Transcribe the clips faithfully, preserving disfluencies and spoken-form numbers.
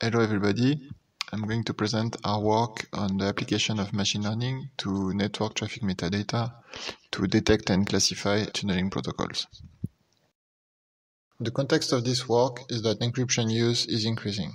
Hello everybody, I'm going to present our work on the application of machine learning to network traffic metadata to detect and classify tunneling protocols. The context of this work is that encryption use is increasing.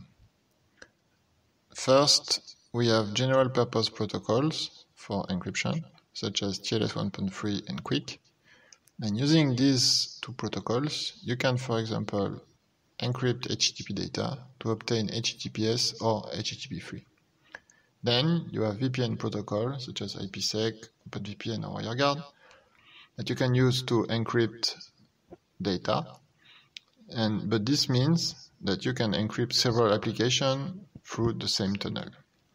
First, we have general purpose protocols for encryption, such as T L S one point three and QUIC. And using these two protocols, you can, for example, encrypt H T T P data to obtain H T T P S or H T T P three. Then you have V P N protocols such as IPsec, OpenVPN or WireGuard that you can use to encrypt data. And but this means that you can encrypt several applications through the same tunnel.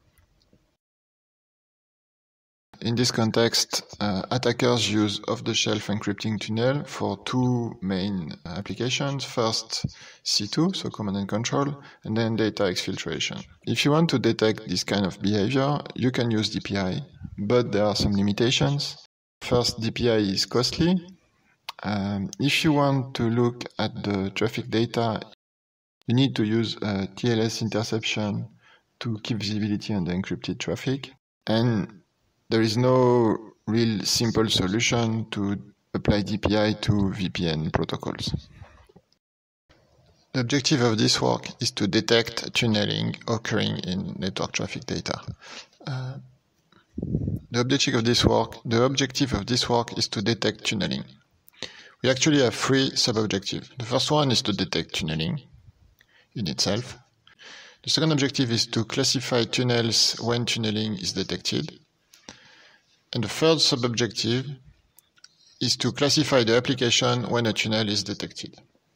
In this context, uh, attackers use off-the-shelf encrypting tunnel for two main applications. First, C two, so command and control, and then data exfiltration. If you want to detect this kind of behavior, you can use D P I, but there are some limitations. First, D P I is costly. Um, if you want to look at the traffic data, you need to use uh, T L S interception to keep visibility on the encrypted traffic. And there is no real simple solution to apply D P I to V P N protocols. The objective of this work is to detect tunneling occurring in network traffic data. Uh, the objective of this work, the objective of this work is to detect tunneling. We actually have three sub-objectives. The first one is to detect tunneling in itself. The second objective is to classify tunnels when tunneling is detected. And the third sub-objective is to classify the application when a tunnel is detected.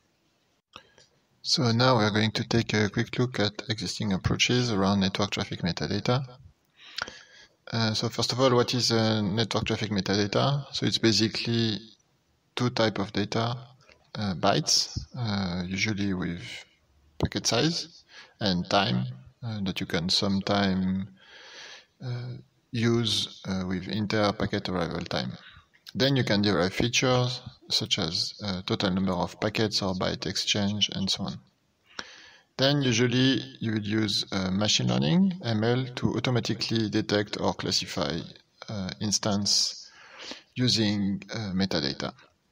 So now we're going to take a quick look at existing approaches around network traffic metadata. Uh, so first of all, what is uh, network traffic metadata? So it's basically two types of data, uh, bytes, uh, usually with packet size, and time, uh, that you can sometime uh, use uh, with inter-packet arrival time. Then you can derive features such as uh, total number of packets or byte exchange and so on. Then usually you would use uh, machine learning, M L, to automatically detect or classify uh, instance using uh, metadata.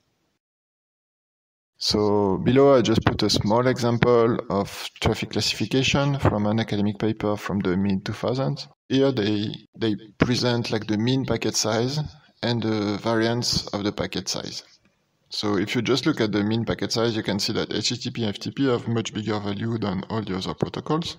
So below I just put a small example of traffic classification from an academic paper from the mid two thousands. Here they, they present like the mean packet size and the variance of the packet size. So if you just look at the mean packet size, you can see that H T T P and F T P have much bigger value than all the other protocols.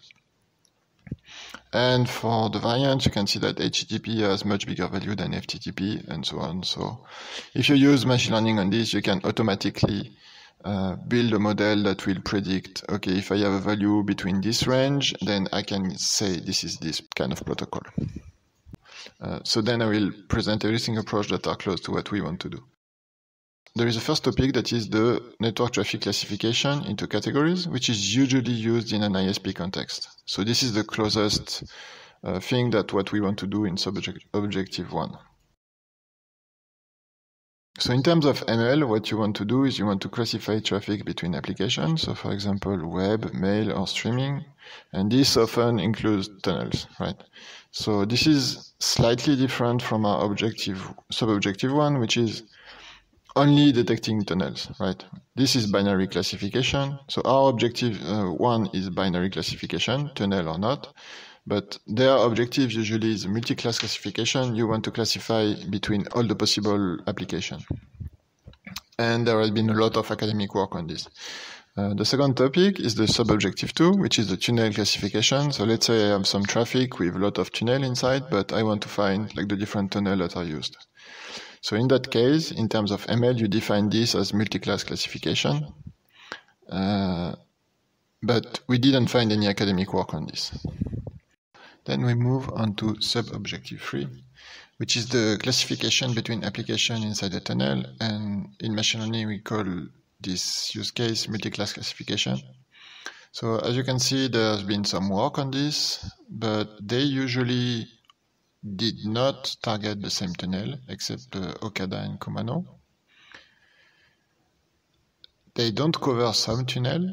And for the variance, you can see that H T T P has much bigger value than F T T P and so on. So if you use machine learning on this, you can automatically Uh, build a model that will predict, okay, if I have a value between this range, then I can say this is this kind of protocol. Uh, so then I will present everything approach that are close to what we want to do. There is a first topic that is the network traffic classification into categories, which is usually used in an I S P context. So this is the closest uh, thing that what we want to do in sub-objective one. So in terms of M L, what you want to do is you want to classify traffic between applications. So for example, web, mail, or streaming. And this often includes tunnels, right? So this is slightly different from our objective, sub-objective one, which is only detecting tunnels, right? This is binary classification. So our objective uh, one is binary classification, tunnel or not. But their objective usually is multi-class classification. You want to classify between all the possible applications. And there has been a lot of academic work on this. Uh, the second topic is the sub-objective two, which is the tunnel classification. So let's say I have some traffic with a lot of tunnel inside, but I want to find like the different tunnels that are used. So in that case, in terms of M L, you define this as multi-class classification. Uh, but we didn't find any academic work on this. Then we move on to sub-objective three, which is the classification between applications inside the tunnel, and in machine learning we call this use case multi-class classification. So as you can see, there's been some work on this, but they usually did not target the same tunnel, except uh, Okada and Kumano. They don't cover some tunnel,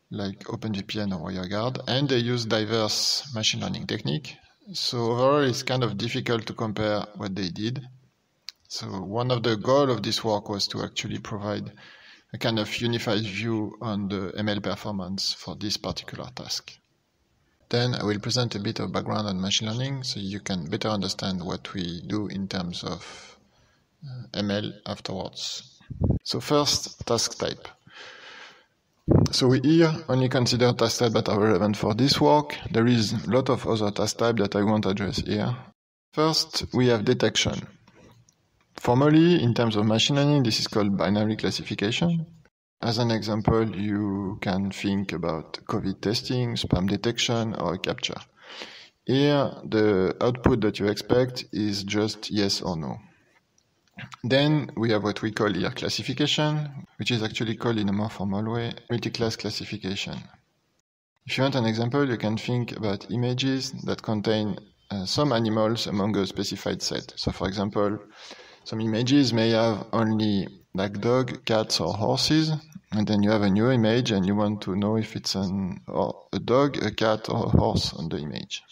like OpenVPN or WireGuard, and they use diverse machine learning technique. So overall, it's kind of difficult to compare what they did. So one of the goals of this work was to actually provide a kind of unified view on the M L performance for this particular task. Then I will present a bit of background on machine learning so you can better understand what we do in terms of uh, M L afterwards. So first, task type. So we here only consider task types that are relevant for this work. There is a lot of other task types that I won't address here. First, we have detection. Formally, in terms of machine learning, this is called binary classification. As an example, you can think about COVID testing, spam detection, or capture. Here, the output that you expect is just yes or no. Then we have what we call here classification, which is actually called in a more formal way, multi-class classification. If you want an example, you can think about images that contain uh, some animals among a specified set. So for example, some images may have only like dog, cats, or horses, and then you have a new image and you want to know if it's an, or a dog, a cat, or a horse on the image.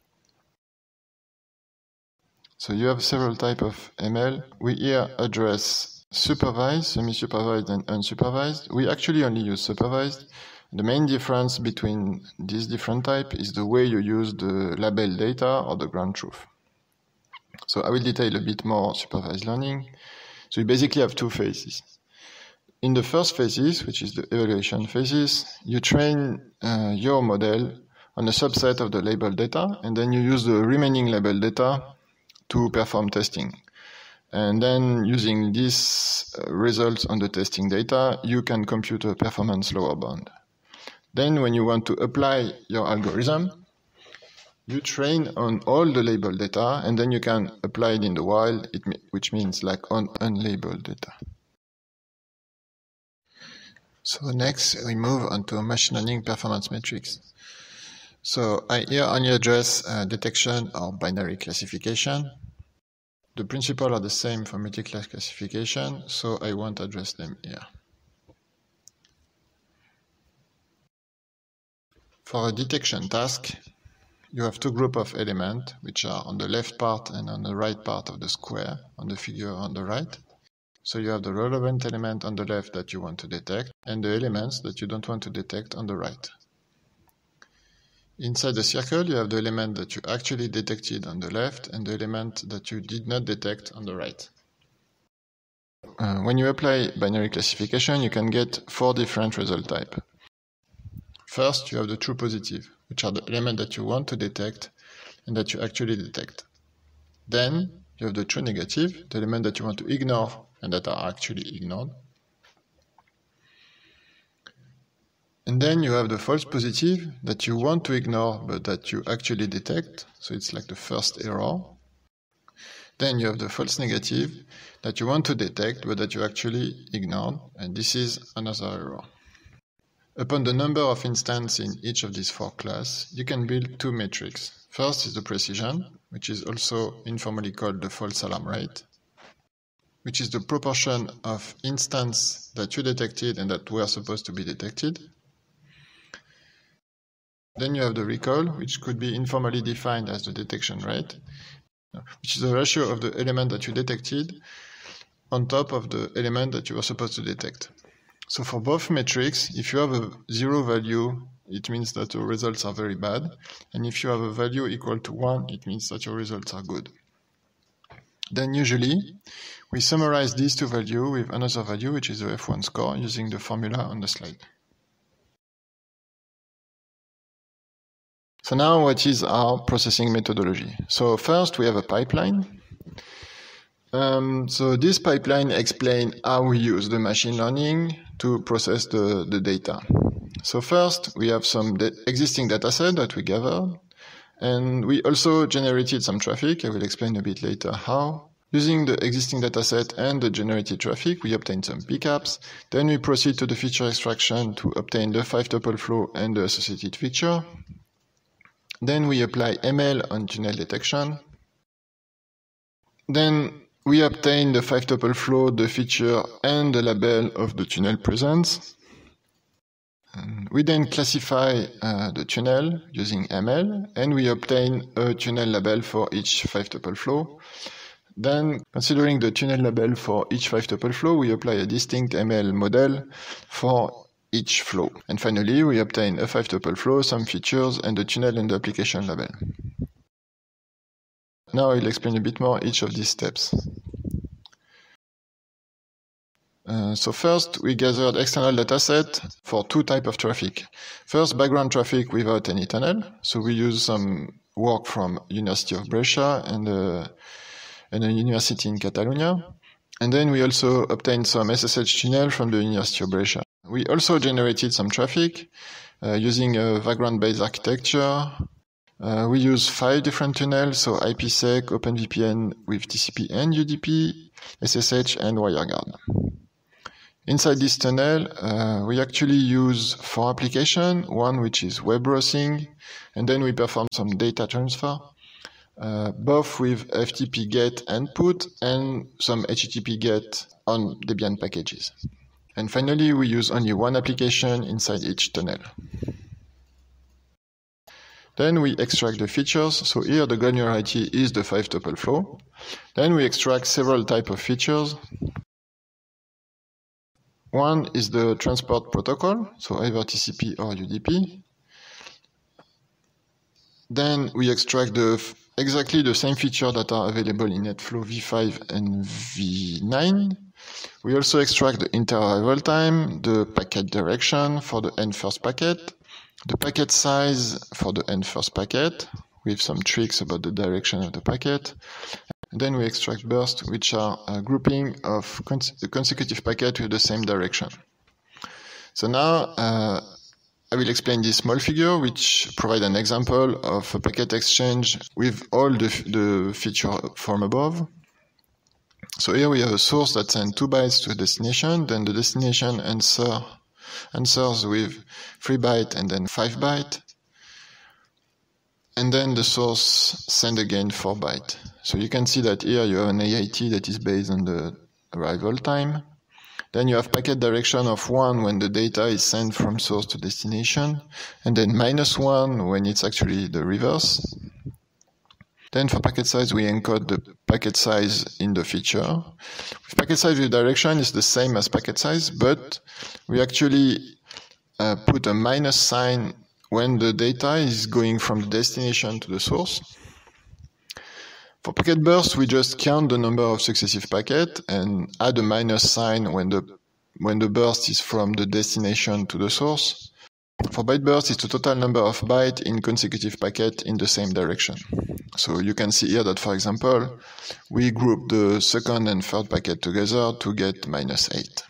So you have several types of M L. We here address supervised, semi-supervised, and unsupervised. We actually only use supervised. The main difference between these different types is the way you use the label data or the ground truth. So I will detail a bit more supervised learning. So you basically have two phases. In the first phases, which is the evaluation phases, you train uh, your model on a subset of the label data, and then you use the remaining label data to perform testing. And then using these uh, results on the testing data, you can compute a performance lower bound. Then when you want to apply your algorithm, you train on all the label data, and then you can apply it in the wild, it, which means like on unlabeled data. So next, we move on to machine learning performance metrics. So I here only address uh, detection or binary classification. The principles are the same for multi-class classification, so I won't address them here. For a detection task, you have two groups of elements, which are on the left part and on the right part of the square, on the figure on the right. So you have the relevant element on the left that you want to detect, and the elements that you don't want to detect on the right. Inside the circle, you have the element that you actually detected on the left, and the element that you did not detect on the right. Uh, when you apply binary classification, you can get four different result types. First, you have the true positive, which are the elements that you want to detect and that you actually detect. Then you have the true negative, the elements that you want to ignore and that are actually ignored. And then you have the false positive that you want to ignore but that you actually detect, so it's like the first error. Then you have the false negative that you want to detect but that you actually ignored, and this is another error. Upon the number of instances in each of these four classes, you can build two metrics. First is the precision, which is also informally called the false alarm rate, which is the proportion of instances that you detected and that were supposed to be detected. Then you have the recall, which could be informally defined as the detection rate, which is the ratio of the element that you detected on top of the element that you were supposed to detect. So for both metrics, if you have a zero value, it means that your results are very bad. And if you have a value equal to one, it means that your results are good. Then usually, we summarize these two values with another value, which is the F one score, using the formula on the slide. So now what is our processing methodology? So first we have a pipeline. Um, so this pipeline explains how we use the machine learning to process the, the data. So first we have some da- existing data set that we gathered, and we also generated some traffic. I will explain a bit later how. Using the existing dataset and the generated traffic, we obtain some pickups. Then we proceed to the feature extraction to obtain the five-tuple flow and the associated feature. Then we apply M L on tunnel detection. Then we obtain the five-tuple flow, the feature, and the label of the tunnel presence. We then classify uh, the tunnel using M L, and we obtain a tunnel label for each five-tuple flow. Then, considering the tunnel label for each five-tuple flow, we apply a distinct M L model for each flow. And finally, we obtain a five-tuple flow, some features, and the tunnel and the application label. Now I'll explain a bit more each of these steps. Uh, so first, we gathered external dataset for two types of traffic. First, background traffic without any tunnel. So we use some work from University of Brescia and, uh, and a university in Catalonia. And then we also obtained some S S H tunnel from the University of Brescia. We also generated some traffic uh, using a background-based architecture. Uh, we use five different tunnels, so IPsec, OpenVPN with T C P and U D P, S S H, and WireGuard. Inside this tunnel, uh, we actually use four applications, one which is web browsing, and then we perform some data transfer, uh, both with F T P GET and PUT and some H T T P GET on Debian packages. And finally, we use only one application inside each tunnel. Then we extract the features. So here the granularity is the five-tuple flow. Then we extract several types of features. One is the transport protocol, so either T C P or U D P. Then we extract the exactly the same features that are available in NetFlow v five and v nine. We also extract the inter-arrival time, the packet direction for the end first packet, the packet size for the end first packet, with some tricks about the direction of the packet. And then we extract bursts, which are a grouping of cons consecutive packets with the same direction. So now uh, I will explain this small figure, which provides an example of a packet exchange with all the, the features from above. So here we have a source that sends two bytes to a destination, then the destination answer, answers with three bytes and then five bytes. And then the source sends again four bytes. So you can see that here you have an A I T that is based on the arrival time. Then you have packet direction of one when the data is sent from source to destination, and then minus one when it's actually the reverse. Then for packet size, we encode the packet size in the feature. With packet size with direction is the same as packet size, but we actually uh, put a minus sign when the data is going from the destination to the source. For packet burst, we just count the number of successive packets and add a minus sign when the, when the burst is from the destination to the source. For byte burst, it's the total number of bytes in consecutive packets in the same direction. So you can see here that, for example, we group the second and third packet together to get minus eight.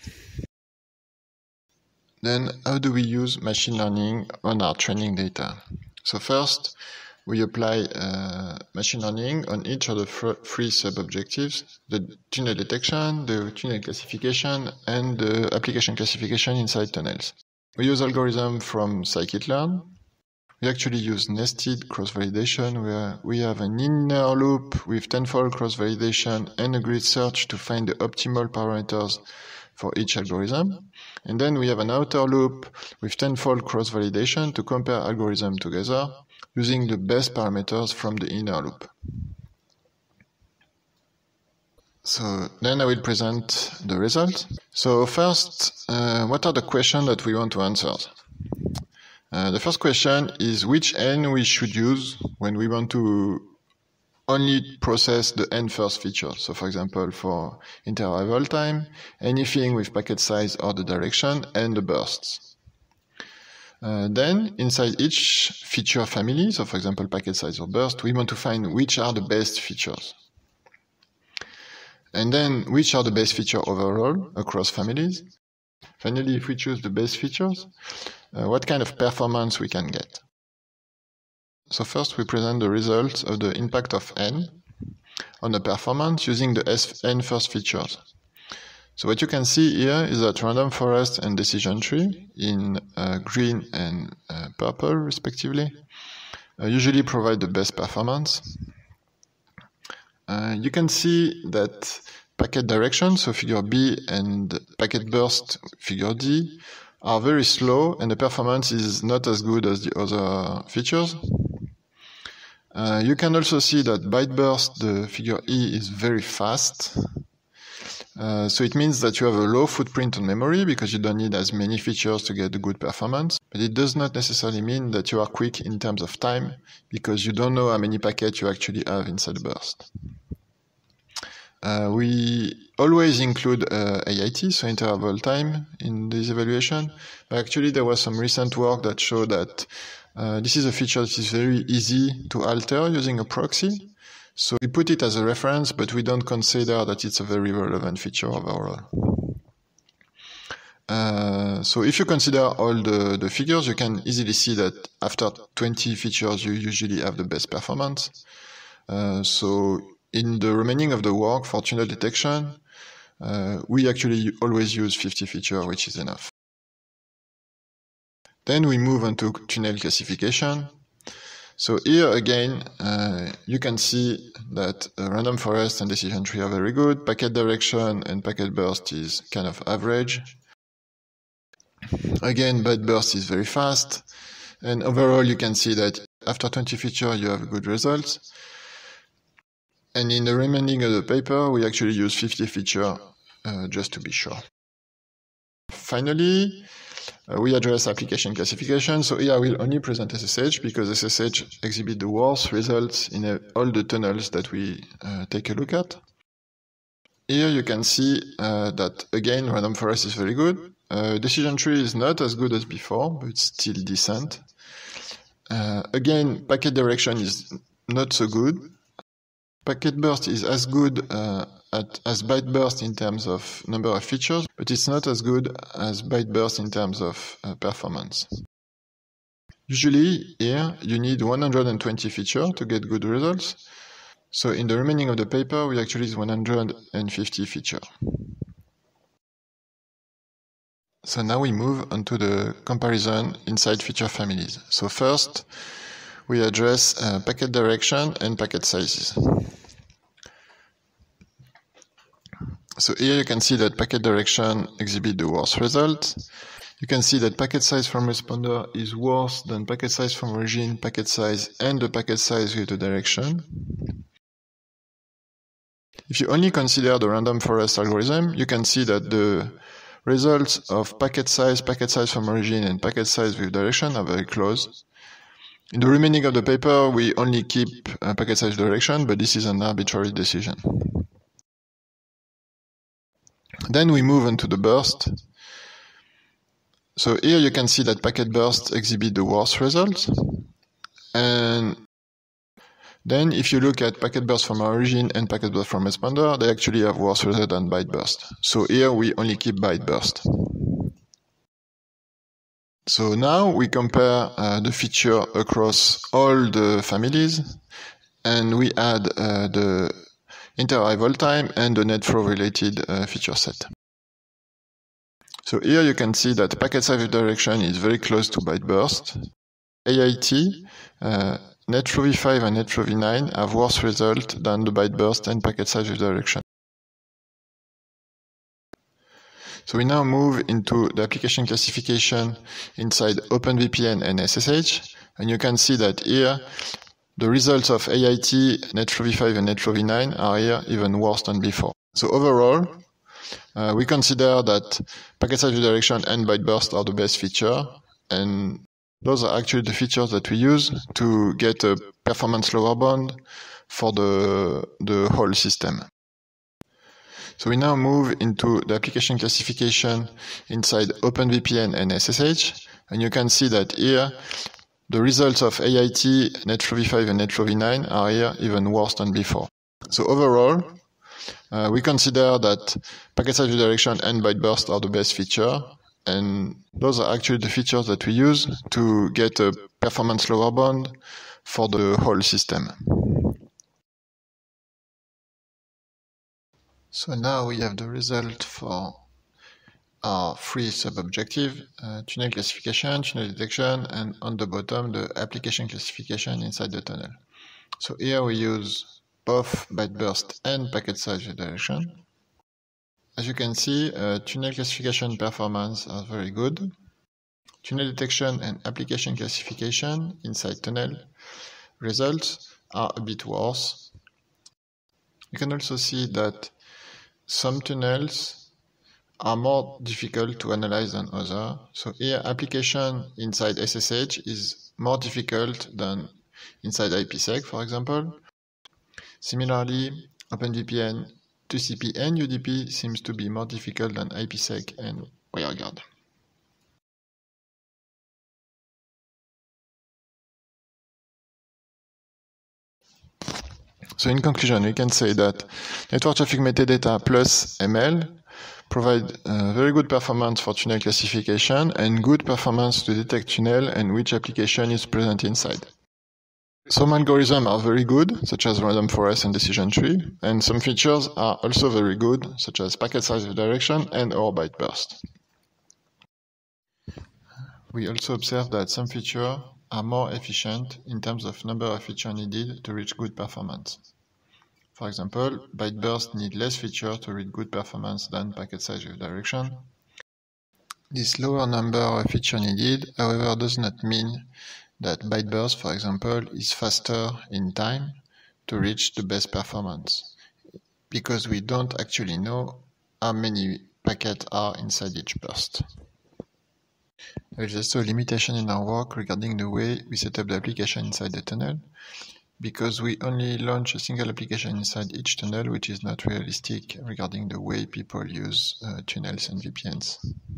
Then how do we use machine learning on our training data? So first, we apply uh, machine learning on each of the three sub-objectives, the tunnel detection, the tunnel classification, and the application classification inside tunnels. We use algorithms from scikit-learn. We actually use nested cross-validation, where we have an inner loop with tenfold cross-validation and a grid search to find the optimal parameters for each algorithm. And then we have an outer loop with tenfold cross-validation to compare algorithms together using the best parameters from the inner loop. So then I will present the result. So first, uh, what are the questions that we want to answer? Uh, the first question is which N we should use when we want to only process the N first feature. So for example, for inter-arrival time, anything with packet size or the direction, and the bursts. Uh, then, inside each feature family, so for example, packet size or burst, we want to find which are the best features. And then, which are the best features overall across families. Finally, if we choose the best features, uh, what kind of performance we can get. So first, we present the results of the impact of N on the performance using the N first features. So what you can see here is that random forest and decision tree in uh, green and uh, purple, respectively, uh, usually provide the best performance. Uh, you can see that packet direction, so figure B, and packet burst, figure D, are very slow and the performance is not as good as the other features. Uh, you can also see that byte burst, the figure E, is very fast. Uh, so it means that you have a low footprint on memory because you don't need as many features to get a good performance. But it does not necessarily mean that you are quick in terms of time because you don't know how many packets you actually have inside the burst. Uh, we always include uh, A I T, so interval time, in this evaluation. But actually, there was some recent work that showed that uh, this is a feature that is very easy to alter using a proxy. So we put it as a reference, but we don't consider that it's a very relevant feature overall. Uh, so if you consider all the, the figures, you can easily see that after twenty features, you usually have the best performance. Uh, so in the remaining of the work for tunnel detection, uh, we actually always use fifty features, which is enough. Then we move on to tunnel classification. So here again, uh, you can see that uh, random forest and decision tree are very good. Packet direction and packet burst is kind of average. Again, byte burst is very fast. And overall, you can see that after twenty features, you have good results. And in the remaining of the paper, we actually use fifty features uh, just to be sure. Finally, Uh, we address application classification. So here I will only present S S H because S S H exhibits the worst results in uh, all the tunnels that we uh, take a look at. Here you can see uh, that again random forest is very good. Uh, decision tree is not as good as before, but it's still decent. Uh, again, packet direction is not so good. Packet burst is as good uh, at, as byte burst in terms of number of features, but it's not as good as byte burst in terms of uh, performance. Usually, here, you need one hundred twenty features to get good results. So in the remaining of the paper, we actually use one hundred fifty features. So now we move on to the comparison inside feature families. So first, we address uh, packet direction and packet sizes. So here you can see that packet direction exhibits the worst result. You can see that packet size from responder is worse than packet size from origin, packet size, and the packet size with the direction. If you only consider the random forest algorithm, you can see that the results of packet size, packet size from origin, and packet size with direction are very close. In the remaining of the paper, we only keep uh, packet size direction, but this is an arbitrary decision. Then we move on to the burst. So here you can see that packet burst exhibit the worst results. And then if you look at packet burst from origin and packet burst from responder, they actually have worse results than byte burst. So here we only keep byte burst. So now we compare uh, the feature across all the families, and we add uh, the inter-arrival time and the net flow related uh, feature set. So here you can see that packet size with direction is very close to byte burst. A I T, uh, net flow v five and net flow v nine have worse result than the byte burst and packet size with direction. So we now move into the application classification inside OpenVPN and S S H, and you can see that here the results of A I T, net flow v five and net flow v nine are here even worse than before. So overall, uh, we consider that packet size redirection and byte burst are the best feature, and those are actually the features that we use to get a performance lower bound for the, the whole system. So we now move into the application classification inside OpenVPN and S S H, and you can see that here the results of A I T, net flow v five and net flow v nine are here even worse than before. So overall, uh, we consider that packet size redirection and byte burst are the best feature, and those are actually the features that we use to get a performance lower bound for the whole system. So now we have the result for our three sub-objectives, uh, tunnel classification, tunnel detection, and on the bottom, the application classification inside the tunnel. So here we use both byte burst and packet size redirection. As you can see, uh, tunnel classification performance are very good. tunnel detection and application classification inside tunnel results are a bit worse. You can also see that some tunnels are more difficult to analyze than others. So here, application inside S S H is more difficult than inside IPsec, for example. Similarly, OpenVPN, T C P and U D P seems to be more difficult than IPsec and WireGuard. So in conclusion, we can say that network traffic metadata plus M L provide uh, very good performance for tunnel classification and good performance to detect tunnel and which application is present inside. Some algorithms are very good, such as random forest and decision tree, and some features are also very good, such as packet size redirection and or byte burst. We also observe that some features are more efficient in terms of number of features needed to reach good performance. For example, byte burst need less features to reach good performance than packet size redirection. This lower number of features needed, however, does not mean that byte burst, for example, is faster in time to reach the best performance, because we don't actually know how many packets are inside each burst. There is also a limitation in our work regarding the way we set up the application inside the tunnel, because we only launch a single application inside each tunnel, which is not realistic regarding the way people use uh, tunnels and V P Ns.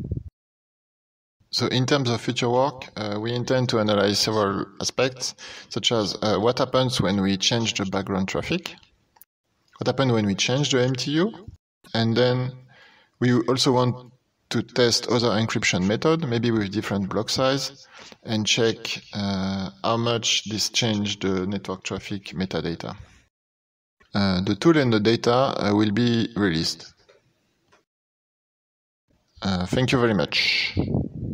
So in terms of future work, uh, we intend to analyze several aspects, such as uh, what happens when we change the background traffic, what happens when we change the M T U, and then we also want to test other encryption method, maybe with different block size, and check uh, how much this changed the network traffic metadata. Uh, the tool and the data uh, will be released. Uh, thank you very much.